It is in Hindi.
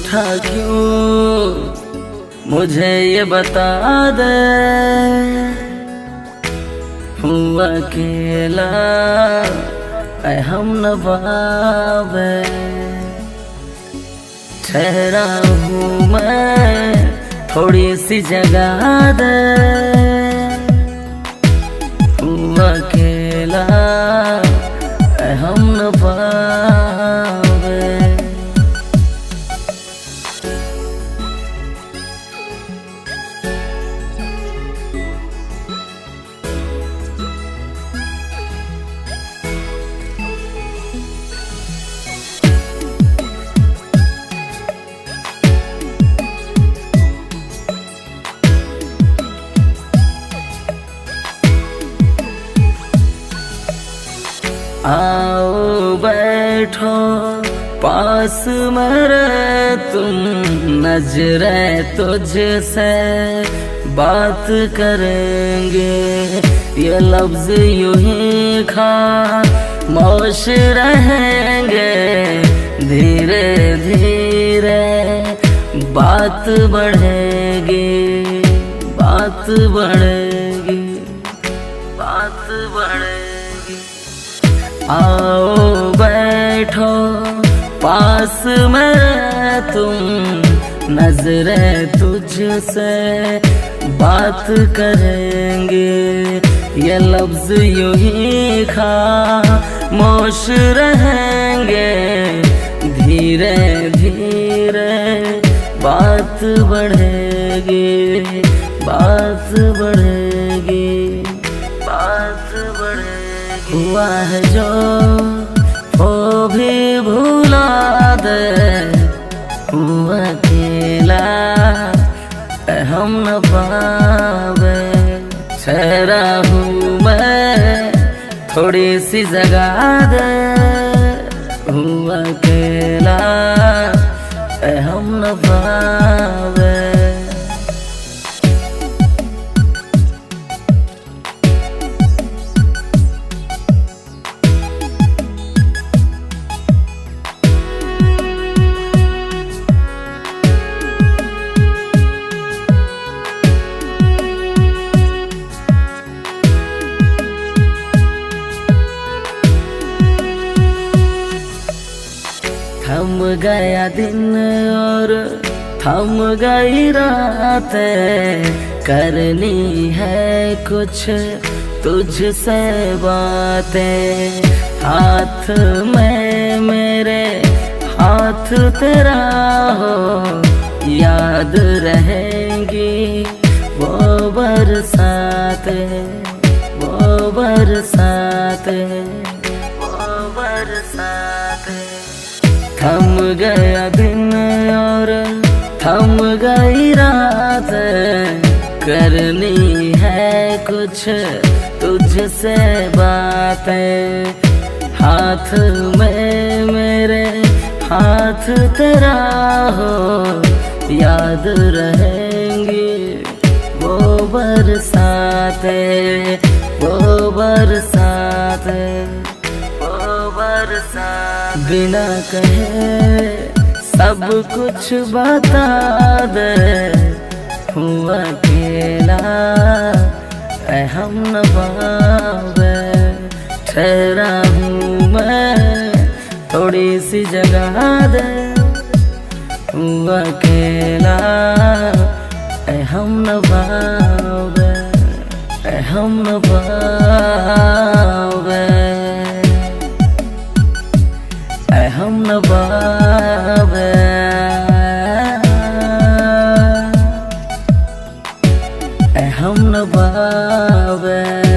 रूठा क्यों मुझे ये बता दे। हूँ अकेला ऐ हम नवाबे, ठहरा हूँ मैं थोड़ी सी जगह दे। हूँ अकेला ऐ हम नवाबे। आओ बैठो पास मेरे तुम, नजरें तुझसे बात करेंगे। ये लफ्ज यूं ही खामोश रहेंगे। धीरे धीरे बात बढ़ेगी, बात बढ़ेगी, बात बढ़ेगी। आओ बैठो पास में तुम, नजरें तुझसे बात करेंगे। ये लफ्ज यूं ही खामोश रहेंगे। धीरे धीरे बात बढ़ेगी, बात बढ़ेगी, बात बढ़ेगी। हुआ है जो वो भी भुला दे। हुआ अकेला हम न पावे, ठहरा हूँ मैं थोड़ी सी जगह दे। हुआ अकेला हम न पावे। थम गया दिन और थम गई रातें, करनी है कुछ तुझसे बातें। हाथ में मेरे हाथ तेरा हो, याद रहेंगी वो बरसातें, वो बरसातें, वो बरसातें। थम गया दिन और थम गई रात, करनी है कुछ तुझसे बातें। हाथ में मेरे हाथ तेरा हो, याद रहेंगी वो बरसातें, वो बरसातें, वो बरसातें। बिना कहे सब कुछ बता दे। हूँ अकेला ऐ हम नवाबे, ठहरा हूँ मैं थोड़ी सी जगह दे। हूँ अकेला ऐ हम नवाबे, ऐ हम नवाबे, ऐ हम नवाबे, ऐ हम नवाबे।